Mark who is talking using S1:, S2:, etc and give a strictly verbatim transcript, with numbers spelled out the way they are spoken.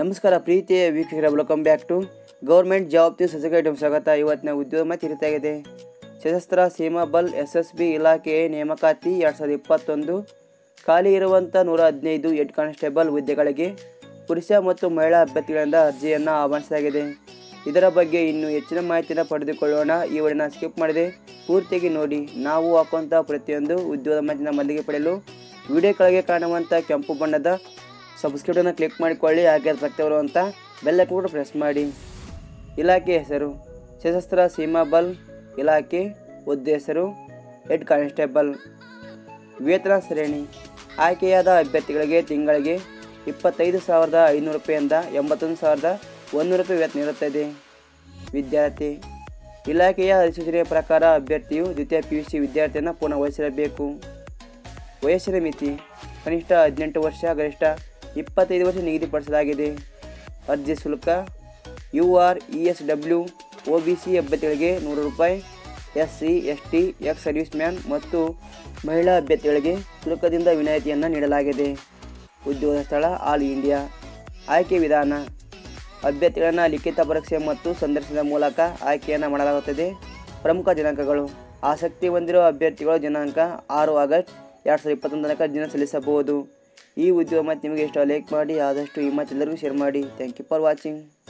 S1: ನಮಸ್ಕಾರ ಪ್ರೀತಿಯ ವೀಕ್ಷಕರ, welcome back to government job ತ್ಯೂ ಸಬ್ಸ್ಕ್ರೈಬ್ ಸ್ವಾಗತ. ಇವತ್ತಿನ ಉದ್ಯೋಗ ಮಾಹಿತಿ ಇರುತ್ತಾಗಿದೆ. ಸಶಸ್ತ್ರ ಸೀಮಾ ಬಲ್ ಎಸ್ ಎಸ್ ಬಿ ಇಲಾಖೆ ನೇಮಕಾತಿ ಎರಡು ಸಾವಿರದ ಇಪ್ಪತ್ತೊಂದು ಖಾಲಿ ಇರುವಂಥ ನೂರ ಹದಿನೈದು ಹೆಡ್ ಕಾನ್ಸ್ಟೇಬಲ್ ಹುದ್ದೆಗಳಿಗೆ ಪುರುಷ ಮತ್ತು ಮಹಿಳಾ ಅಭ್ಯರ್ಥಿಗಳಿಂದ ಅರ್ಜಿಯನ್ನು ಆಹ್ವಾನಿಸಲಾಗಿದೆ. ಇದರ ಬಗ್ಗೆ ಇನ್ನೂ ಹೆಚ್ಚಿನ ಮಾಹಿತಿಯನ್ನು ಪಡೆದುಕೊಳ್ಳೋಣ. ಈ ವಿಡಿಯೋನ ಸ್ಕಿಪ್ ಮಾಡಿದೆ ಪೂರ್ತಿಯಾಗಿ ನೋಡಿ. ನಾವು ಹಾಕುವಂಥ ಪ್ರತಿಯೊಂದು ಉದ್ಯೋಗ ಮಾಹಿತಿನ ಮೊದಲಿಗೆ ಪಡೆಯಲು ವಿಡಿಯೋ ಕೆಳಗೆ ಕಾಣುವಂಥ ಕೆಂಪು ಬಣ್ಣದ ಸಬ್ಸ್ಕ್ರೈಬನ್ನು ಕ್ಲಿಕ್ ಮಾಡಿಕೊಳ್ಳಿ. ಹಾಗೆ ಪಕ್ಕದಲ್ಲಿ ಬರುವಂಥ ಬೆಲ್ ಐಕಾನ್ ಕೂಡ ಪ್ರೆಸ್ ಮಾಡಿ. ಇಲಾಖೆ ಹೆಸರು ಸಶಸ್ತ್ರ ಸೀಮಾ ಬಲ್ ಇಲಾಖೆ. ಹುದ್ದೆ ಹೆಸರು ಹೆಡ್ ಕಾನ್ಸ್ಟೇಬಲ್. ವೇತನ ಶ್ರೇಣಿ ಆಯ್ಕೆಯಾದ ಅಭ್ಯರ್ಥಿಗಳಿಗೆ ತಿಂಗಳಿಗೆ ಇಪ್ಪತ್ತೈದು ಸಾವಿರದ ಐನೂರು ರೂಪಾಯಿಂದ ಎಂಬತ್ತೊಂದು ಸಾವಿರದ ಒಂದೂರು ರೂಪಾಯಿ ವೇತನ ಇರುತ್ತದೆ. ವಿದ್ಯಾರ್ಥಿ ಇಲಾಖೆಯ ಅಧಿಸೂಚನೆಯ ಪ್ರಕಾರ ಅಭ್ಯರ್ಥಿಯು ದ್ವಿತೀಯ ಪಿ ಯು ಸಿ ವಿದ್ಯಾರ್ಥಿಯನ್ನು ಪೂರ್ಣಗೊಳಿಸಿರಬೇಕು. ವಯಸ್ಸಿನ ಮಿತಿ ಕನಿಷ್ಠ ಹದಿನೆಂಟು ವರ್ಷ, ಗರಿಷ್ಠ ಇಪ್ಪತ್ತೈದು ವರ್ಷ ನಿಗದಿಪಡಿಸಲಾಗಿದೆ. ಅರ್ಜಿ ಶುಲ್ಕ U R E S W O B C ಅಭ್ಯರ್ಥಿಗಳಿಗೆ ನೂರು ರೂಪಾಯಿ, S C S T ex service man ಮತ್ತು ಮಹಿಳಾ ಅಭ್ಯರ್ಥಿಗಳಿಗೆ ಶುಲ್ಕದಿಂದ ವಿನಾಯಿತಿಯನ್ನು ನೀಡಲಾಗಿದೆ. ಉದ್ಯೋಗ ಸ್ಥಳ ಆಲ್ ಇಂಡಿಯಾ. ಆಯ್ಕೆ ವಿಧಾನ ಅಭ್ಯರ್ಥಿಗಳನ್ನು ಲಿಖಿತ ಪರೀಕ್ಷೆ ಮತ್ತು ಸಂದರ್ಶನದ ಮೂಲಕ ಆಯ್ಕೆಯನ್ನು ಮಾಡಲಾಗುತ್ತದೆ. ಪ್ರಮುಖ ದಿನಾಂಕಗಳು ಆಸಕ್ತಿ ಹೊಂದಿರುವ ಅಭ್ಯರ್ಥಿಗಳು ದಿನಾಂಕ ಆರು ಆಗಸ್ಟ್ ಎರಡು ಸಾವಿರದ ಇಪ್ಪತ್ತೊಂದು ತನಕ ಅರ್ಜಿಯನ್ನು ಸಲ್ಲಿಸಬಹುದು. ಈ ಉದ್ಯೋಗ ಮಾಹಿತಿ ನಿಮಗೆ ಇಷ್ಟ ಲೈಕ್ ಮಾಡಿ, ಆದಷ್ಟು ಈ ಮಾಹಿತಿ ಎಲ್ಲರಿಗೂ ಶೇರ್ ಮಾಡಿ. Thank you for watching.